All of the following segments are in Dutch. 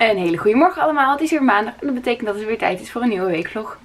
Een hele goede morgen allemaal, het is weer maandag en dat betekent dat het weer tijd is voor een nieuwe weekvlog.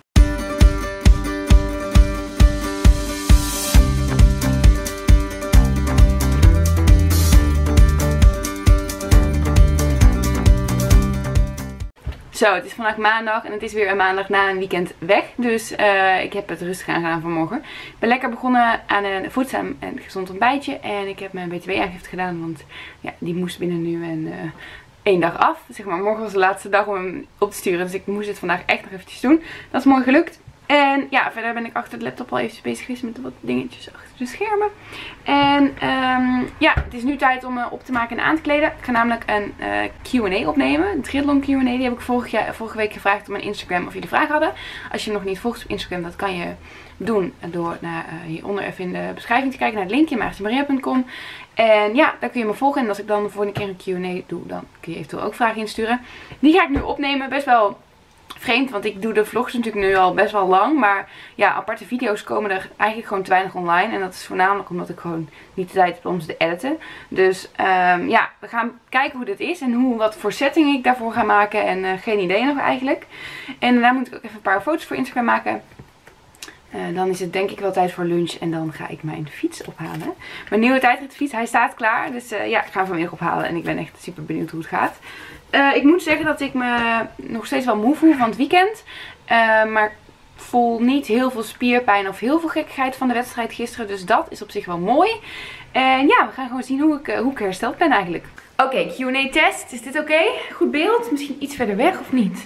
Zo, het is vandaag maandag en het is weer een maandag na een weekend weg. Dus ik heb het rustig aangedaan vanmorgen. Ik ben lekker begonnen aan een voedzaam en gezond ontbijtje. En ik heb mijn btw-aangifte gedaan, want ja, die moest binnen nu en 1 dag af. Zeg maar, morgen was de laatste dag om hem op te sturen. Dus ik moest het vandaag echt nog eventjes doen. Dat is mooi gelukt. En ja, verder ben ik achter de laptop al even bezig geweest met wat dingetjes achter de schermen. En ja, het is nu tijd om me op te maken en aan te kleden. Ik ga namelijk een Q&A opnemen. Een triathlon Q&A. Die heb ik vorige week gevraagd op mijn Instagram of jullie vragen hadden. Als je hem nog niet volgt op Instagram, dat kan je doen door naar hieronder even in de beschrijving te kijken naar het linkje, maartjemaria.com. En ja, daar kun je me volgen. En als ik dan de volgende keer een Q&A doe, dan kun je eventueel ook vragen insturen. Die ga ik nu opnemen. Best wel vreemd, want ik doe de vlogs natuurlijk nu al best wel lang. Maar ja, aparte video's komen er eigenlijk gewoon te weinig online. En dat is voornamelijk omdat ik gewoon niet de tijd heb om ze te editen. Dus ja, we gaan kijken hoe dit is. En wat voor setting ik daarvoor ga maken. En geen idee nog eigenlijk. En daarna moet ik ook even een paar foto's voor Instagram maken. Dan is het denk ik wel tijd voor lunch en dan ga ik mijn fiets ophalen. Mijn nieuwe tijdritfiets, hij staat klaar. Dus ja, ik ga hem vanmiddag ophalen en ik ben echt super benieuwd hoe het gaat. Ik moet zeggen dat ik me nog steeds wel moe voel van het weekend. Maar ik voel niet heel veel spierpijn of heel veel gekkigheid van de wedstrijd gisteren. Dus dat is op zich wel mooi. En ja, we gaan gewoon zien hoe ik hersteld ben eigenlijk. Oké, Q&A test. Is dit oké? Goed beeld? Misschien iets verder weg of niet?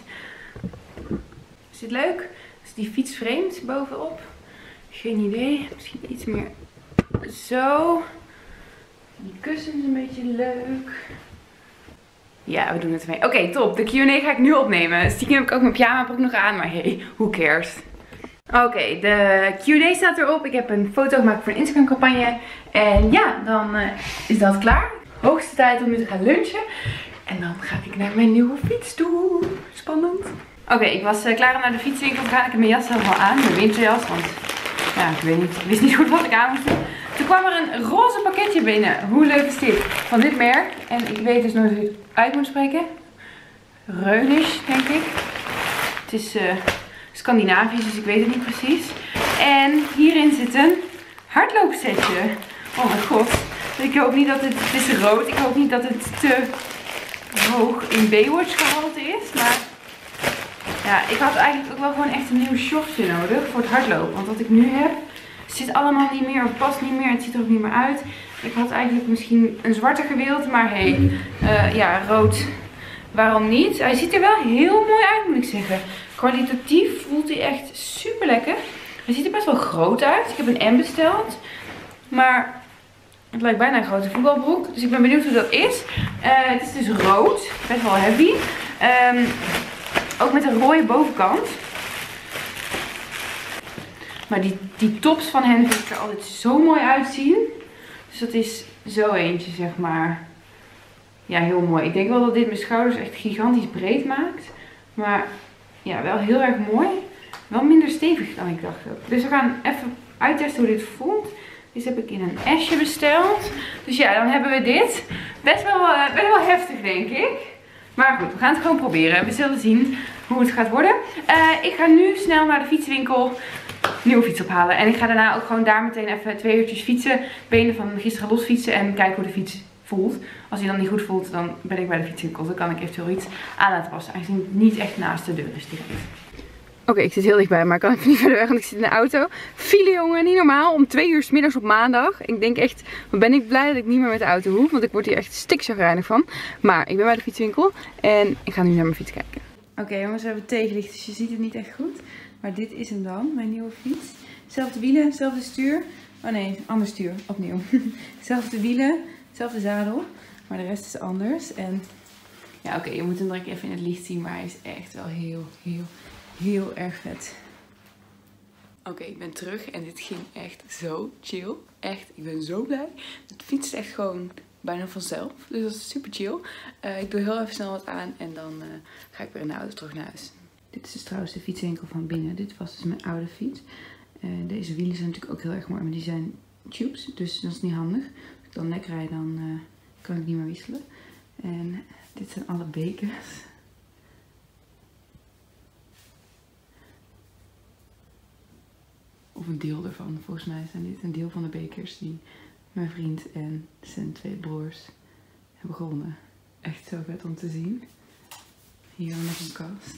Is dit leuk? Is die fiets vreemd bovenop? Geen idee. Misschien iets meer zo. Die kussens een beetje leuk. Ja, we doen het mee. Oké, top. De Q&A ga ik nu opnemen. Stiekem heb ik ook mijn pyjama broek nog aan, maar hey, who cares? Oké, de Q&A staat erop. Ik heb een foto gemaakt voor een Instagram campagne. En ja, dan is dat klaar. Hoogste tijd om nu te gaan lunchen. En dan ga ik naar mijn nieuwe fiets toe. Spannend. Oké, ik was klaar om naar de fietswinkel te gaan. Ik heb mijn jas helemaal aan, mijn winterjas, want ja, ik weet niet, ik wist niet goed wat ik aan moest doen. Toen kwam er een roze pakketje binnen. Hoe leuk is dit? Van dit merk. En ik weet dus nooit hoe je het uit moet spreken. Reunisch, denk ik. Het is Scandinavisch, dus ik weet het niet precies. En hierin zit een hardloopsetje. Oh mijn god. Ik hoop niet dat het is rood. Ik hoop niet dat het te hoog in Baywatch gehalte is. Maar ja, ik had eigenlijk ook wel gewoon echt een nieuw shortje nodig voor het hardlopen. Want wat ik nu heb, zit allemaal niet meer of past niet meer. Het ziet er ook niet meer uit. Ik had eigenlijk misschien een zwarte gewild, maar hey, ja, rood. Waarom niet? Hij ziet er wel heel mooi uit, moet ik zeggen. Kwalitatief voelt hij echt super lekker. Hij ziet er best wel groot uit. Ik heb een M besteld. Maar het lijkt bijna een grote voetbalbroek. Dus ik ben benieuwd hoe dat is. Het is dus rood. Best wel heavy. Ook met een rode bovenkant. Maar die tops van hen vind ik er altijd zo mooi uitzien. Dus dat is zo eentje, zeg maar. Ja, heel mooi. Ik denk wel dat dit mijn schouders echt gigantisch breed maakt. Maar ja, wel heel erg mooi. Wel minder stevig dan ik dacht ook. Dus we gaan even uittesten hoe dit voelt. Dit heb ik in een S'je besteld. Dus ja, dan hebben we dit. Best wel heftig, denk ik. Maar goed, we gaan het gewoon proberen. We zullen zien hoe het gaat worden. Ik ga nu snel naar de fietswinkel nieuwe fiets ophalen. En ik ga daarna ook gewoon daar meteen even 2 uurtjes fietsen. Benen van gisteren los fietsen en kijken hoe de fiets voelt. Als hij dan niet goed voelt, dan ben ik bij de fietswinkel. Dan kan ik eventueel iets aan laten passen. Aangezien het niet echt naast de deur is direct. Oké, ik zit heel dichtbij, maar kan ik niet verder weg, want ik zit in de auto. File, jongen, niet normaal. Om 2 uur 's middags op maandag. Ik denk echt, wat ben ik blij dat ik niet meer met de auto hoef. Want ik word hier echt stikchagrijnig van. Maar ik ben bij de fietswinkel en ik ga nu naar mijn fiets kijken. Oké, jongens, we hebben tegenlicht, dus je ziet het niet echt goed. Maar dit is hem dan, mijn nieuwe fiets. Zelfde wielen, zelfde stuur. Oh nee, ander stuur, opnieuw. Zelfde wielen, zelfde zadel. Maar de rest is anders. En ja, oké, je moet hem direct even in het licht zien. Maar hij is echt wel heel erg vet. Oké, ik ben terug en dit ging echt zo chill. Echt, ik ben zo blij. Het fietst echt gewoon bijna vanzelf. Dus dat is super chill. Ik doe heel even snel wat aan en dan ga ik weer in de auto terug naar huis. Dit is dus trouwens de fietswinkel van binnen. Dit was dus mijn oude fiets. Deze wielen zijn natuurlijk ook heel erg mooi, maar die zijn tubes. Dus dat is niet handig. Als ik dan nek rijd, dan kan ik niet meer wisselen. En dit zijn alle bekers. Of een deel ervan. Volgens mij zijn dit een deel van de bekers die mijn vriend en zijn 2 broers hebben gewonnen. Echt zo vet om te zien. Hier nog een kast.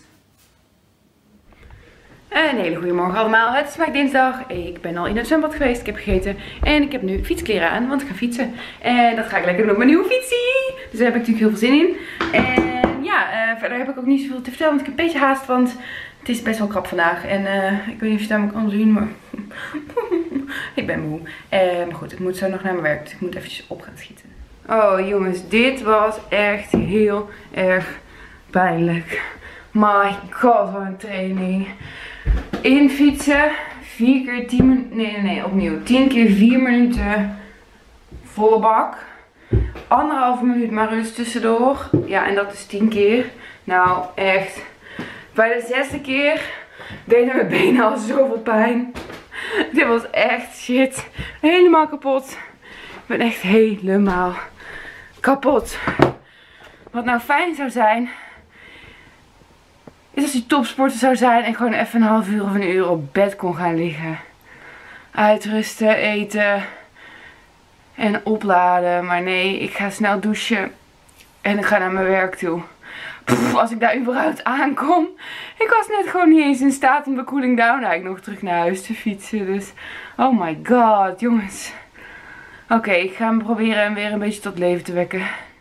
Een hele goede morgen allemaal. Het is vandaag dinsdag. Ik ben al in het zwembad geweest. Ik heb gegeten. En ik heb nu fietskleren aan, want ik ga fietsen. En dat ga ik lekker doen op mijn nieuwe fietsie. Dus daar heb ik natuurlijk heel veel zin in. En ja, verder heb ik ook niet zoveel te vertellen, want ik heb een beetje haast. Want het is best wel krap vandaag. En ik weet niet of je het aan me kan zien, maar ik ben moe. Maar goed, ik moet zo nog naar mijn werk. Dus ik moet eventjes op gaan schieten. Oh jongens, dit was echt heel erg pijnlijk. My god, wat een training. Infietsen, 4 keer 10 minuten, nee, opnieuw. 10 keer 4 minuten, volle bak. 1,5 minuut maar rust tussendoor. Ja, en dat is 10 keer. Nou, echt. Bij de 6e keer deden mijn benen al zoveel pijn. Dit was echt shit. Helemaal kapot. Ik ben echt helemaal kapot. Wat nou fijn zou zijn, is als je topsporter zou zijn en gewoon even een half uur of een uur op bed kon gaan liggen. Uitrusten, eten en opladen. Maar nee, ik ga snel douchen en ik ga naar mijn werk toe. Als ik daar überhaupt aankom. Ik was net gewoon niet eens in staat om de cooling down eigenlijk nog terug naar huis te fietsen. Dus, oh my god, jongens. Oké, ik ga hem proberen hem weer een beetje tot leven te wekken.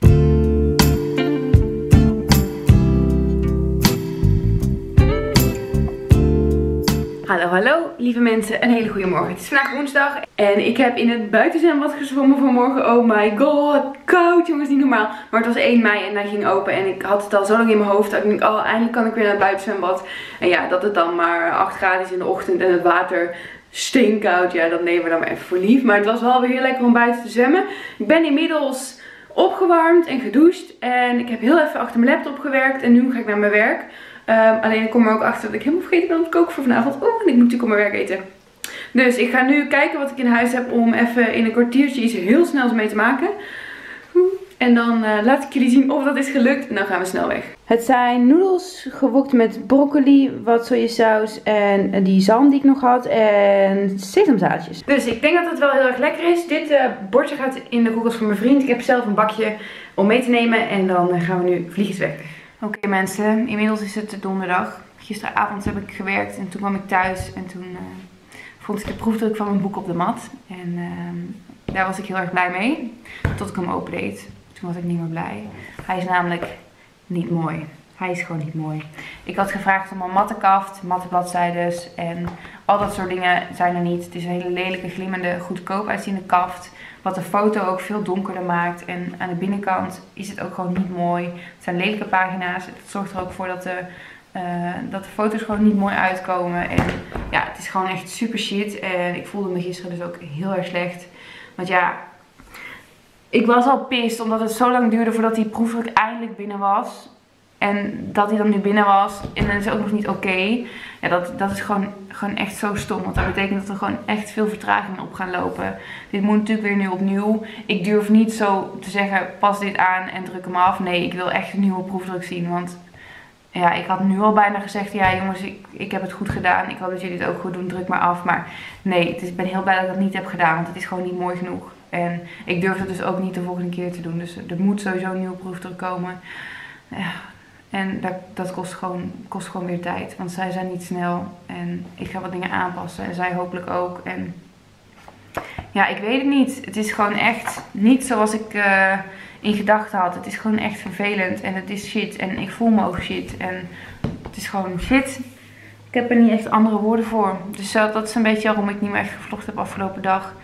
Hallo, hallo, lieve mensen. Een hele goede morgen. Het is vandaag woensdag en ik heb in het buitenzwembad gezwommen vanmorgen. Oh my god, koud jongens, niet normaal. Maar het was 1 mei en hij ging open en ik had het al zo lang in mijn hoofd dat ik denk, oh, eindelijk kan ik weer naar het buitenzwembad. En ja, dat het dan maar 8 graden is in de ochtend en het water steenkoud. Ja, dat nemen we dan maar even voor lief. Maar het was wel weer heel lekker om buiten te zwemmen. Ik ben inmiddels opgewarmd en gedoucht en ik heb heel even achter mijn laptop gewerkt en nu ga ik naar mijn werk. Alleen ik kom er ook achter dat ik helemaal vergeten ben om te koken voor vanavond. Oeh, en ik moet natuurlijk op mijn werk eten. Dus ik ga nu kijken wat ik in huis heb om even in een kwartiertje iets heel snels mee te maken. En dan laat ik jullie zien of dat is gelukt en dan gaan we snel weg. Het zijn noedels gewokt met broccoli, wat sojasaus en die zalm die ik nog had en sesamzaadjes. Dus ik denk dat het wel heel erg lekker is. Dit bordje gaat in de koelkast voor mijn vriend. Ik heb zelf een bakje om mee te nemen en dan gaan we nu vliegensweg. Oké mensen, inmiddels is het donderdag. Gisteravond heb ik gewerkt en toen kwam ik thuis en toen vond ik de proefdruk van mijn boek op de mat. En daar was ik heel erg blij mee, tot ik hem opendeed. Toen was ik niet meer blij. Hij is namelijk niet mooi. Hij is gewoon niet mooi. Ik had gevraagd om een matte kaft, matte bladzijdes en al dat soort dingen zijn er niet. Het is een hele lelijke, glimmende, goedkoop uitziende kaft. Wat de foto ook veel donkerder maakt. En aan de binnenkant is het ook gewoon niet mooi. Het zijn lelijke pagina's. Het zorgt er ook voor dat de foto's gewoon niet mooi uitkomen. En ja, het is gewoon echt super shit. En ik voelde me gisteren dus ook heel erg slecht. Want ja, ik was al pissed omdat het zo lang duurde voordat die proefdruk eindelijk binnen was. En dat hij dan nu binnen was. En dan is het ook nog niet oké. Ja, dat is gewoon echt zo stom. Want dat betekent dat er gewoon echt veel vertragingen op gaan lopen. Dit moet natuurlijk weer nu opnieuw. Ik durf niet zo te zeggen, pas dit aan en druk hem af. Nee, ik wil echt een nieuwe proefdruk zien. Want ja, ik had nu al bijna gezegd, ja jongens, ik heb het goed gedaan. Ik hoop dat jullie het ook goed doen, druk maar af. Maar nee, ik ben heel blij dat ik dat niet heb gedaan. Want het is gewoon niet mooi genoeg. En ik durf het dus ook niet de volgende keer te doen. Dus er moet sowieso een nieuwe proefdruk komen. Ja. En dat kost gewoon weer tijd. Want zij zijn niet snel. En ik ga wat dingen aanpassen. En zij hopelijk ook. En ja, ik weet het niet. Het is gewoon echt niet zoals ik in gedachten had. Het is gewoon echt vervelend. En het is shit. En ik voel me ook shit. En het is gewoon shit. Ik heb er niet echt andere woorden voor. Dus dat is een beetje waarom ik niet meer echt gevlogd heb afgelopen dag.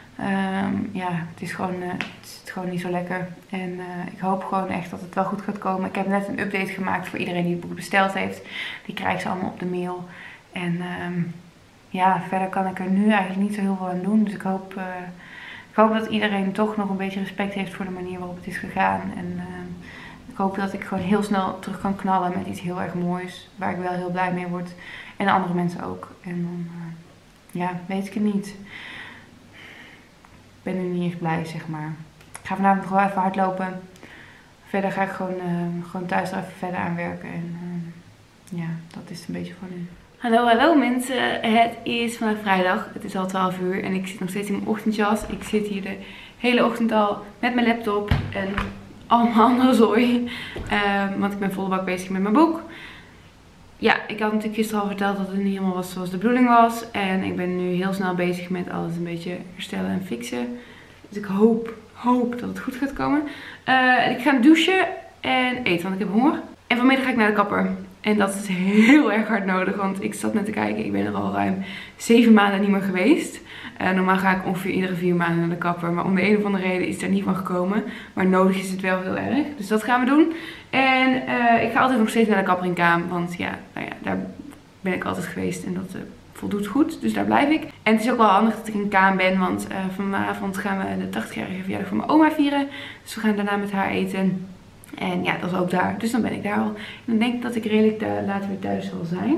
Ja, het is gewoon niet zo lekker. En ik hoop gewoon echt dat het wel goed gaat komen. Ik heb net een update gemaakt voor iedereen die het boek besteld heeft. Die krijgt ze allemaal op de mail. En ja, verder kan ik er nu eigenlijk niet zo heel veel aan doen. Dus ik hoop dat iedereen toch nog een beetje respect heeft voor de manier waarop het is gegaan. En ik hoop dat ik gewoon heel snel terug kan knallen met iets heel erg moois. Waar ik wel heel blij mee word. En de andere mensen ook. En dan, ja, weet ik het niet. Ik ben nu niet echt blij, zeg maar. Ik ga vanavond gewoon even hardlopen. Verder ga ik gewoon thuis er even verder aan werken. En ja, dat is het een beetje voor nu. Hallo, hallo mensen. Het is vandaag vrijdag. Het is al 12 uur en ik zit nog steeds in mijn ochtendjas. Ik zit hier de hele ochtend al met mijn laptop en allemaal andere zooi. Want ik ben volle bak bezig met mijn boek. Ja, ik had natuurlijk gisteren al verteld dat het niet helemaal was zoals de bedoeling was. En ik ben nu heel snel bezig met alles een beetje herstellen en fixen. Dus ik hoop dat het goed gaat komen. Ik ga douchen en eten, want ik heb honger. En vanmiddag ga ik naar de kapper. En dat is heel erg hard nodig, want ik zat net te kijken. Ik ben er al ruim 7 maanden niet meer geweest. Normaal ga ik ongeveer iedere 4 maanden naar de kapper. Maar om de een of andere reden is het er niet van gekomen. Maar nodig is het wel heel erg. Dus dat gaan we doen. En ik ga altijd nog steeds naar de kapper in Kaam. Want ja, nou ja, daar ben ik altijd geweest. En dat voldoet goed. Dus daar blijf ik. En het is ook wel handig dat ik in Kaam ben. Want vanavond gaan we de 80-jarige verjaardag van mijn oma vieren. Dus we gaan daarna met haar eten. En ja, dat is ook daar. Dus dan ben ik daar al. En dan denk ik dat ik redelijk later weer thuis zal zijn.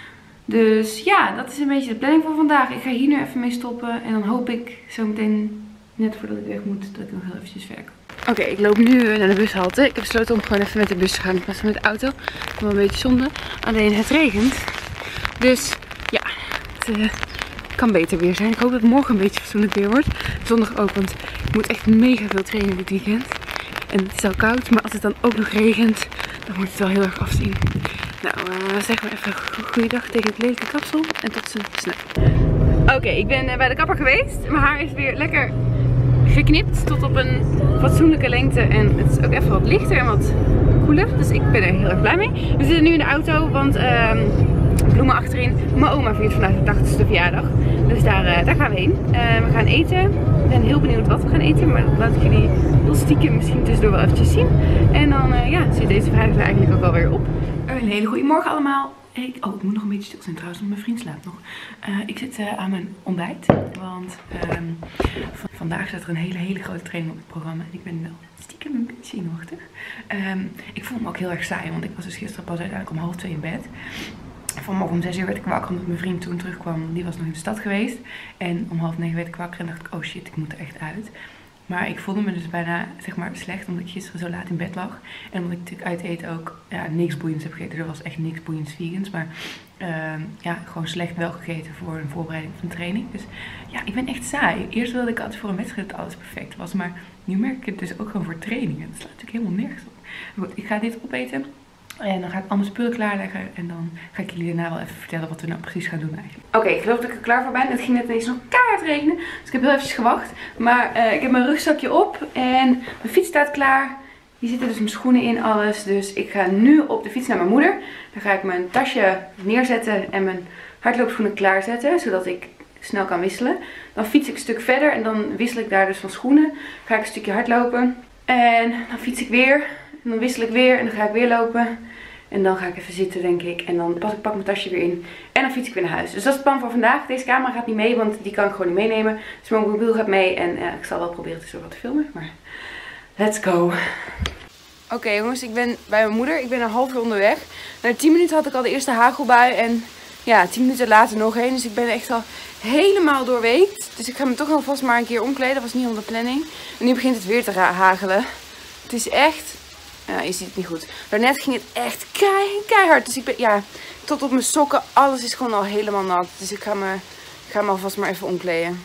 Dus ja, dat is een beetje de planning voor vandaag. Ik ga hier nu even mee stoppen. En dan hoop ik zo meteen, net voordat ik weg moet, dat ik nog heel eventjes verder kan. Oké, ik loop nu naar de bushalte. Ik heb besloten om gewoon even met de bus te gaan in plaats van met de auto. Wel een beetje zonde. Alleen het regent. Dus ja, het kan beter weer zijn. Ik hoop dat het morgen een beetje fatsoenlijk weer wordt. Zondag ook, want ik moet echt mega veel trainen dit weekend. En het is al koud, maar als het dan ook nog regent, dan moet het wel heel erg afzien. Nou, zeg maar even goeiedag tegen het lelijke kapsel en tot snel. Oké, ik ben bij de kapper geweest. Mijn haar is weer lekker geknipt tot op een fatsoenlijke lengte. En het is ook even wat lichter en wat koeler. Dus ik ben er heel erg blij mee. We zitten nu in de auto, want bloemen achterin. Mijn oma viert vandaag de 80ste verjaardag. Dus daar gaan we heen. We gaan eten. Ik ben heel benieuwd wat we gaan eten. Maar dat laat ik jullie heel stiekem misschien tussendoor wel eventjes zien. En dan ja, zit deze vrijdag er eigenlijk ook alweer op. Een hele goede morgen allemaal. Ik moet nog een beetje stil zijn trouwens, want mijn vriend slaapt nog. Ik zit aan mijn ontbijt. Want vandaag staat er een hele grote training op het programma. En ik ben wel stiekem een beetje zenuwachtig. Ik voel me ook heel erg saai, want ik was dus gisteren pas uiteindelijk om 1:30 in bed. Vanmorgen om 6 uur werd ik wakker omdat mijn vriend toen terugkwam. Die was nog in de stad geweest. En om 8:30 werd ik wakker en dacht ik, oh shit, ik moet er echt uit. Maar ik voelde me dus bijna, zeg maar, slecht omdat ik gisteren zo laat in bed lag. En omdat ik natuurlijk uit eten ook niks boeiends heb gegeten. Er was echt niks boeiends vegans. Maar ja, gewoon slecht wel gegeten voor een voorbereiding van een training. Dus ja, ik ben echt saai. Eerst wilde ik altijd voor een wedstrijd dat alles perfect was. Maar nu merk ik het dus ook gewoon voor trainingen. Dat slaat natuurlijk helemaal nergens op. Maar goed, ik ga dit opeten. En dan ga ik al mijn spullen klaarleggen. En dan ga ik jullie daarna wel even vertellen wat we nou precies gaan doen eigenlijk. Oké, ik geloof dat ik er klaar voor ben. Het ging net ineens nog keihard regenen. Dus ik heb heel eventjes gewacht. Maar ik heb mijn rugzakje op. En mijn fiets staat klaar. Hier zitten dus mijn schoenen in, alles. Dus ik ga nu op de fiets naar mijn moeder. Dan ga ik mijn tasje neerzetten en mijn hardloopschoenen klaarzetten. Zodat ik snel kan wisselen. Dan fiets ik een stuk verder. En dan wissel ik daar dus van schoenen. Ga ik een stukje hardlopen. En dan fiets ik weer. En dan wissel ik weer en dan ga ik weer lopen. En dan ga ik even zitten, denk ik. En dan pak mijn tasje weer in. En dan fiets ik weer naar huis. Dus dat is het plan voor vandaag. Deze camera gaat niet mee, want die kan ik gewoon niet meenemen. Dus mijn mobiel gaat mee. En ik zal wel proberen tussendoor wat te filmen. Maar let's go. Oké, jongens, ik ben bij mijn moeder. Ik ben een half uur onderweg. Na 10 minuten had ik al de eerste hagelbui. En ja, 10 minuten later nog één. Dus ik ben echt al helemaal doorweekt. Dus ik ga me toch alvast maar een keer omkleden. Dat was niet onder de planning. En nu begint het weer te hagelen. Het is echt... Ja, je ziet het niet goed. Daarnet ging het echt keihard. Dus ik ben, ja, tot op mijn sokken. Alles is gewoon al helemaal nat. Dus ik ga me alvast maar even omkleden.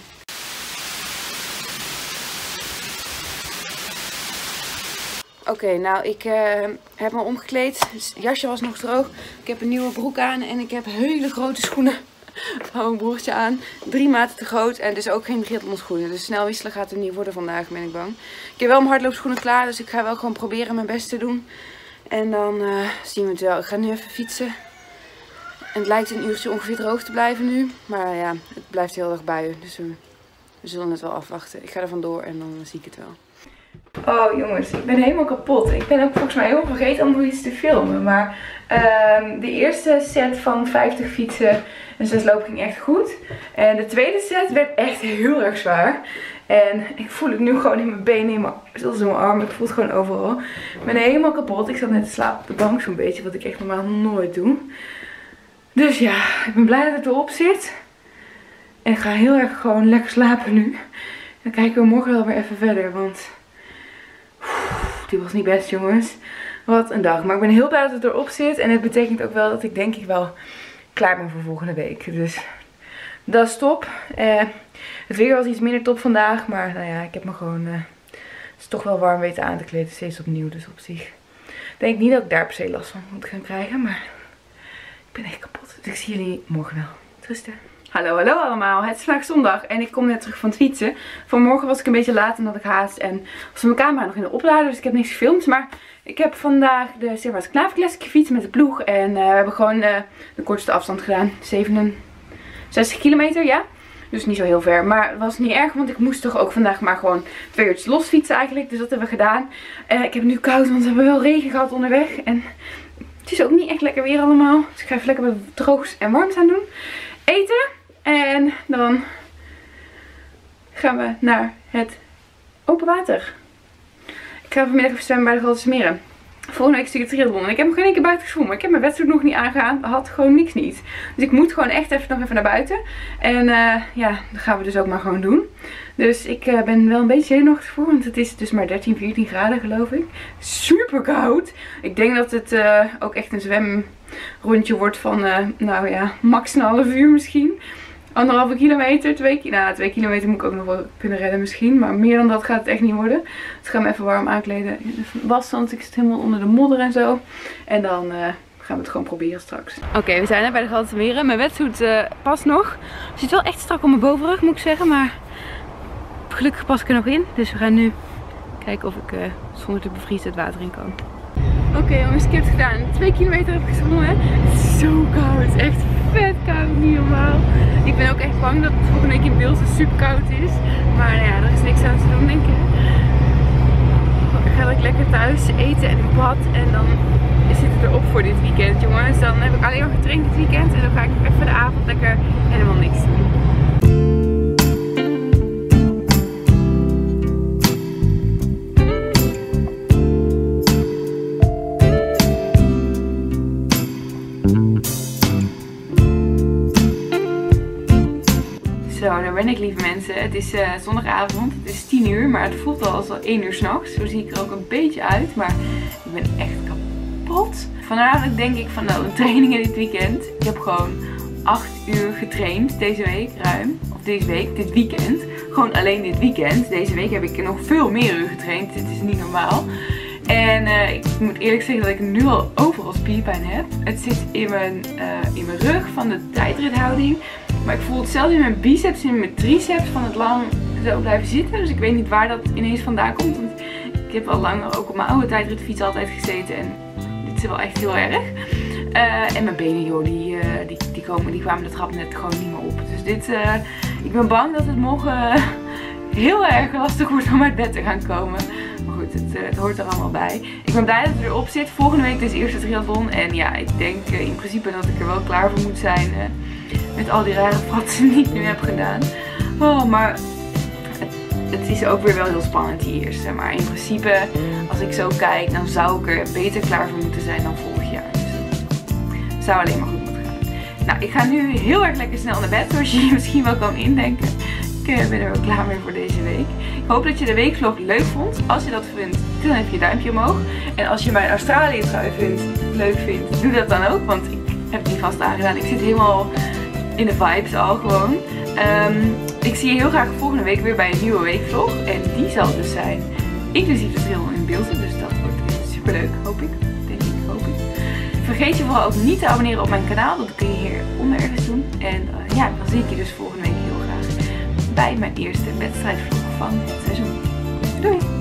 Oké, nou ik heb me omgekleed. Het jasje was nog droog. Ik heb een nieuwe broek aan. En ik heb hele grote schoenen van mijn broertje aan. 3 maten te groot. En dus ook geen triathlon schoenen. Dus snel wisselen gaat het niet worden vandaag, ben ik bang. Ik heb wel mijn hardloopschoenen klaar. Dus ik ga wel gewoon proberen mijn best te doen. En dan zien we het wel. Ik ga nu even fietsen. En het lijkt een uurtje ongeveer droog te blijven nu. Maar ja, het blijft heel erg buien. Dus we zullen het wel afwachten. Ik ga er vandoor en dan zie ik het wel. Oh jongens, ik ben helemaal kapot. Ik ben ook volgens mij heel vergeten om nog iets te filmen. Maar de eerste set van 50 fietsen en 6 lopen ging echt goed. En de tweede set werd echt heel erg zwaar. En ik voel het nu gewoon in mijn benen, zelfs in mijn armen. Ik voel het gewoon overal. Ik ben helemaal kapot. Ik zat net te slapen op de bank zo'n beetje, wat ik echt normaal nooit doe. Dus ja, ik ben blij dat het erop zit. En ik ga heel erg gewoon lekker slapen nu. Dan kijken we morgen wel weer even verder, want... Die was niet best, jongens. Wat een dag. Maar ik ben heel blij dat het erop zit. En het betekent ook wel dat ik denk ik wel klaar ben voor volgende week. Dus dat is top. Het weer was iets minder top vandaag. Maar nou ja, ik heb me gewoon... het is toch wel warm weten aan te kleden. Steeds opnieuw. Dus op zich denk ik niet dat ik daar per se last van moet gaan krijgen. Maar ik ben echt kapot. Dus ik zie jullie morgen wel. Rusten. Hallo allemaal. Het is vandaag zondag en ik kom net terug van het fietsen. Vanmorgen was ik een beetje laat omdat ik haast en was mijn camera nog in de oplader. Dus ik heb niks gefilmd. Maar ik heb vandaag de Steervaarts Klaverklassiek gefietst met de ploeg. En we hebben gewoon de kortste afstand gedaan. 67 kilometer, ja. Dus niet zo heel ver. Maar het was niet erg, want ik moest toch ook vandaag maar gewoon 2 uurtjes los fietsen eigenlijk. Dus dat hebben we gedaan. Ik heb het nu koud, want we hebben wel regen gehad onderweg. En het is ook niet echt lekker weer allemaal. Dus ik ga even lekker wat droogs en warms aan doen. Eten. En dan gaan we naar het open water. Ik ga vanmiddag even zwemmen bij de Grote Smeren. Volgende week stuk triathlon. En ik heb nog geen één keer buiten gezwommen. Ik heb mijn wedstrijd nog niet aangegaan. Had gewoon niks niet. Dus ik moet gewoon echt nog even naar buiten. En ja, dat gaan we dus ook maar gewoon doen. Dus ik ben wel een beetje zenuwachtig voor. Want het is dus maar 13, 14 graden geloof ik. Super koud. Ik denk dat het ook echt een zwemrondje wordt van nou ja, max een half uur misschien. 1,5 kilometer, 2 kilometer moet ik ook nog wel kunnen redden misschien. Maar meer dan dat gaat het echt niet worden. Dus ik ga me even warm aankleden. Even wassen, want ik zit helemaal onder de modder en zo. En dan gaan we het gewoon proberen straks. Oké, we zijn er bij de Grote Smeren. Mijn wetsuit past nog. Het zit wel echt strak op mijn bovenrug moet ik zeggen. Maar gelukkig pas ik er nog in. Dus we gaan nu kijken of ik zonder te bevriezen het water in kan. Oké jongens, ik heb het gedaan. 2 kilometer heb ik gezwommen. Het is zo koud. Echt vet koud, niet normaal. Ik ben ook echt bang dat het volgende week in Beelsen super koud is. Maar nou ja, er is niks aan te doen denk ik. Ik ga lekker thuis eten en in bad. En dan zit het erop voor dit weekend jongens. Dan heb ik alleen maar getraind dit weekend. En dan ga ik even de avond lekker helemaal niks doen. Zo, daar ben ik lieve mensen. Het is zondagavond, het is 10 uur, maar het voelt al als 1 uur 's nachts. Zo zie ik er ook een beetje uit, maar ik ben echt kapot. Vanavond denk ik van nou, de trainingen dit weekend. Ik heb gewoon 8 uur getraind deze week ruim. Of deze week, dit weekend. Gewoon alleen dit weekend. Deze week heb ik nog veel meer uur getraind. Dit is niet normaal. En ik moet eerlijk zeggen dat ik nu al overal spierpijn heb. Het zit in mijn rug van de tijdrithouding. Maar ik voel het zelfs in mijn biceps en in mijn triceps van het lang zo blijven zitten. Dus ik weet niet waar dat ineens vandaan komt. Want ik heb al lang ook op mijn oude tijdritfiets altijd gezeten. En dit is wel echt heel erg. En mijn benen joh, die kwamen de trap net gewoon niet meer op. Dus dit, ik ben bang dat het morgen heel erg lastig wordt om uit bed te gaan komen. Maar goed, het hoort er allemaal bij. Ik ben blij dat het erop zit. Volgende week dus eerste triathlon. En ja, ik denk in principe dat ik er wel klaar voor moet zijn. Met al die rare fratsen die ik nu heb gedaan. Oh, maar het is ook weer wel heel spannend die eerste. Maar in principe, als ik zo kijk, dan zou ik er beter klaar voor moeten zijn dan vorig jaar. Dus het zou alleen maar goed moeten gaan. Nou, ik ga nu heel erg lekker snel naar bed. Zoals je misschien wel kan indenken. Ik ben er wel klaar mee voor deze week. Ik hoop dat je de weekvlog leuk vond. Als je dat vindt, dan heb je een duimpje omhoog. En als je mijn Australië trui leuk vindt, doe dat dan ook. Want ik heb die vast aangedaan. Ik zit helemaal in de vibes al gewoon. Ik zie je heel graag volgende week weer bij een nieuwe weekvlog. En die zal dus zijn inclusief de triathlon in Beelsen. Dus dat wordt super leuk, hoop ik. Denk ik, hoop ik. Vergeet je vooral ook niet te abonneren op mijn kanaal. Dat kun je hieronder ergens doen. En ja, dan zie ik je dus volgende week heel graag bij mijn eerste wedstrijdvlog van het seizoen. Doei!